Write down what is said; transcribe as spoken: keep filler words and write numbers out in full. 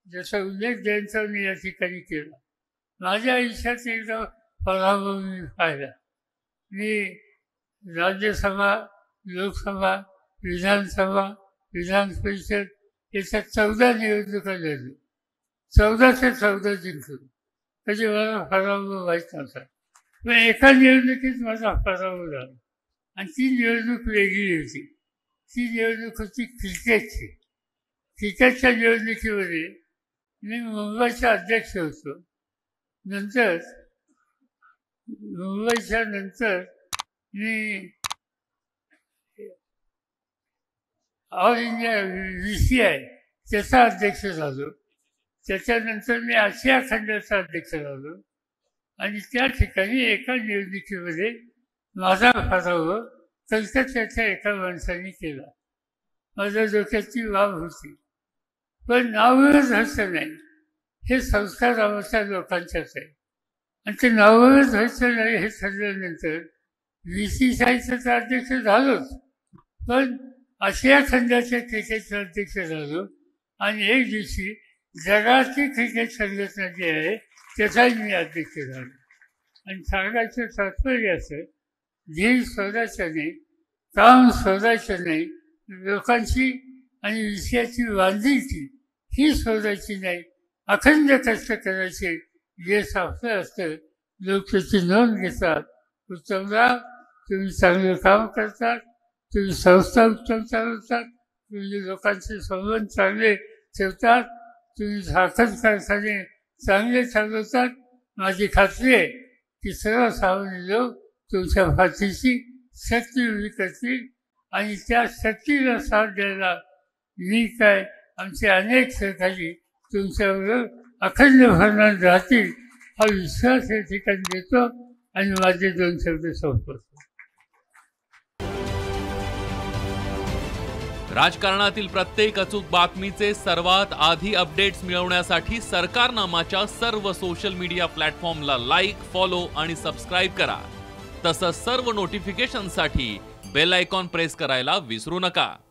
जसा उल्लेख ज्यांचा मी या ठिकाणी केला. माझ्या आयुष्यात एकदा पराभव मी पाहिला. मी राज्यसभा, लोकसभा, विधानसभा, विधान परिषद याच्यात चौदा निवडणुका लढली. चौदा ते चौदा जिंकलो. कधी मला पराभव व्हायचा नव्हता. पण एका निवडणुकीत माझा पराभव झाला आणि ती निवडणूक वेगळी होती. ती निवडणूक होती क्रिकेटची. क्रिकेटच्या निवडणुकीमध्ये मी मुंबईचा अध्यक्ष होतो. नंतर मुंबईच्या नंतर मी all India V C I त्याचा अध्यक्ष झालो. त्याच्यानंतर मी आशिया खंडाचा अध्यक्ष झालो आणि त्या ठिकाणी एका निवडणुकीमध्ये माझा पराभव कलकत्त्याच्या एका माणसाने केला. माझ्या डोक्याची वाव होती. पण नावच व्हायचं नाही हे संस्कार आमच्या लोकांच्याच आहे आणि ते नावच व्हायचं नाही हे ठरल्यानंतर व्ही सी सायचं अध्यक्ष झालोच, पण आशिया खंडाच्या क्रिकेटचा अध्यक्ष झालो आणि एक दिवशी जगाची क्रिकेट संघटना जी आहे त्याचाही मी अध्यक्ष झालो. आणि सांगायचं तात्पर्य असं, धीर सोडायचं नाही, काम सोडायचं नाही, लोकांची आणि विषयाची बांधिलकी ही सोडायची नाही, अखंड कष्ट करायचे. जे आपलं असतं लोक त्याची नोंद घेतात. उत्तमराव, तुम्ही चांगलं काम करतात, तुम्ही संस्था उत्तम चालवतात, तुम्ही लोकांचे संबंध चांगले ठेवतात, तुम्ही साखर कारखाने चांगले चालवतात. माझी खात्री आहे की सर्वसामान्य लोक तुमच्या पाठीशी शक्ती उभी करतील आणि त्या शक्तीला साथ द्यायला मी काय आमचे अनेक सहकारी तुमच्याबरोबर अखंड भरणार राहतील हा विश्वास या ठिकाणी देतो आणि माझे दोन शब्द संपवतो. राजकारणातील प्रत्येक अचूक बातमीचे सर्वात आधी अपडेट्स मिळवण्यासाठी सरकारनामाच्या सर्व सोशल मीडिया प्लॅटफॉर्मला लाईक, फॉलो आणि सबस्क्राईब करा. तसंच सर्व नोटिफिकेशनसाठी बेल आयकॉन प्रेस करायला विसरू नका.